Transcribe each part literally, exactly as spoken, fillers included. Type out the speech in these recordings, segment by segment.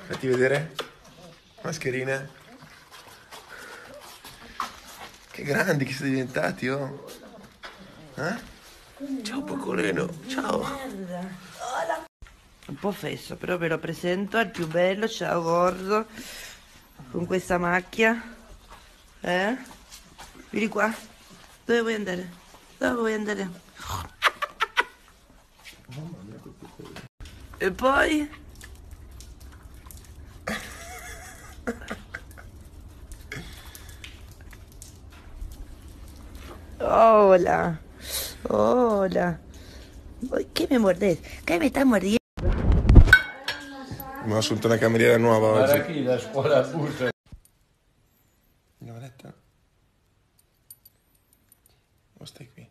Fatti vedere. Mascherine. Che grandi che siete diventati, oh. Eh? Ciao Poccolino, ciao. Un po' fesso, però ve lo presento al più bello. Ciao gordo. Con questa macchia. Eh? Vieni qua. Dove vuoi andare? Dove vuoi andare? E poi? Hola. Hola. ¿Qué me mordés? ¿Qué me estás mordiendo? Abbiamo assunto una cameriera nuova oggi. Guarda chi da scuola butta. Andiamo a letto? O stai qui?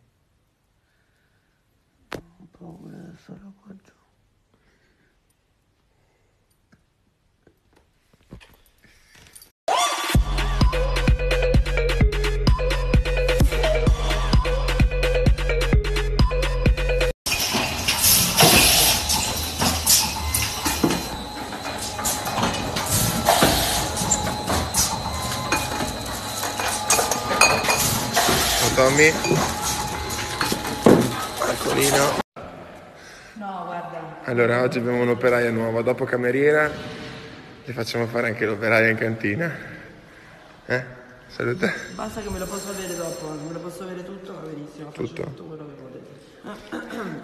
Ho paura da solo qua giù. Tommy, Paccolino. No, guarda. Allora, oggi abbiamo un'operaia nuova. Dopo cameriera, le facciamo fare anche l'operaia in cantina. Eh? Salute. Basta che me lo posso avere dopo, me lo posso avere tutto, va benissimo. Faccio Tutto? tutto quello che volete.